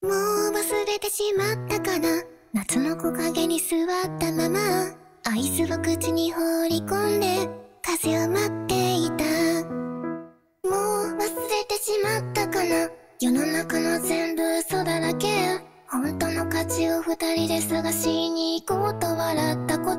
もう忘れてしまったかな。夏の木陰に座ったままアイスを口に放り込んで風を待っていた。もう忘れてしまったかな。世の中の全部嘘だらけ。本当の価値を二人で探しに行こうと笑ったこと。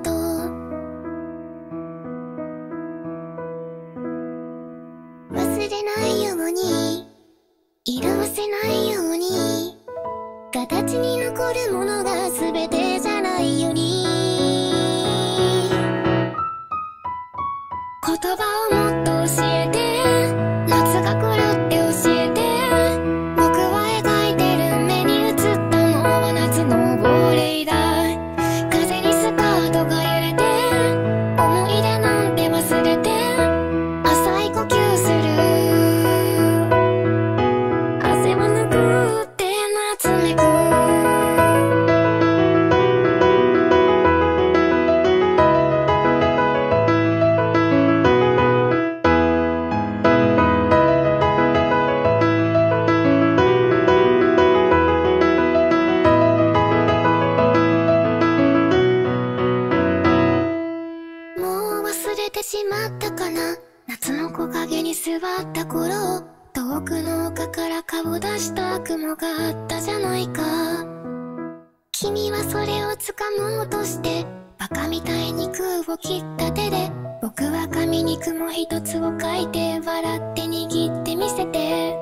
忘れないように色褪せないように形に残るものが全てじゃないように。言葉をもっと教えて、夏が来るって教えて。僕は描いてる目に映ったのは夏の亡霊だ。風にスカートが揺れて、思い出なんて忘れて浅い呼吸する。汗を拭って夏めく。忘れてしまったかな。夏の木陰に座った頃、遠くの丘から顔出した雲があったじゃないか。君はそれを掴もうとしてバカみたいに空を切った手で、僕は紙に雲一つを描いて笑って握ってみせて。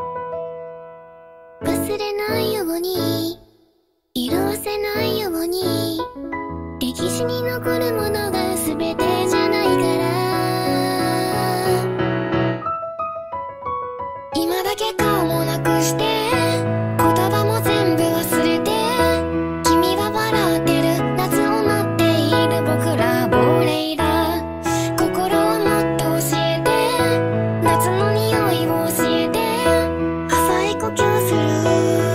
忘れないように色褪せないように歴史に残るものが全てじゃないから。今だけ顔もなくして言葉も全部忘れて、君は笑ってる夏を待っている僕ら亡霊だ。心をもっと教えて、夏の匂いを教えて浅い呼吸する。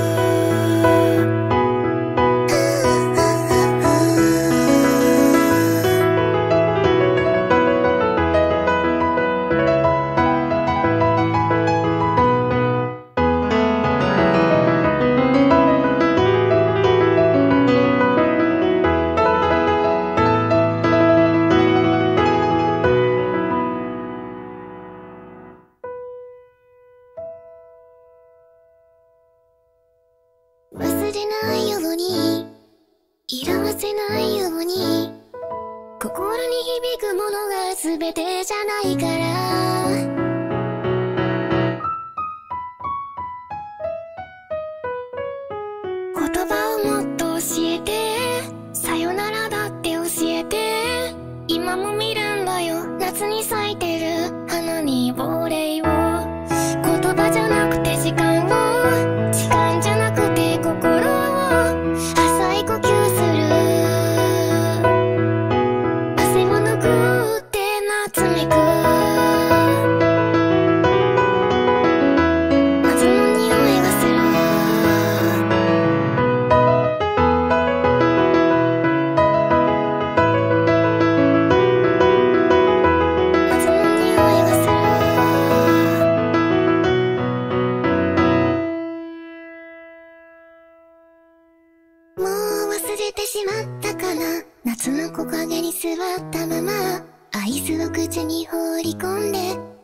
忘れないように色褪せないように心に響くものが全てじゃないから。言葉をもっと教えて、さよならだって教えて。今も見るんだよ夏に咲いてる花に亡霊を。言葉じゃなくて時間を、時間じゃなくて心を浅い呼吸する。汗を拭って夏めく。夏の匂いがする。夏の匂いがする。もう忘れてしまったかな。夏の木陰に座ったままアイスを口に放り込んで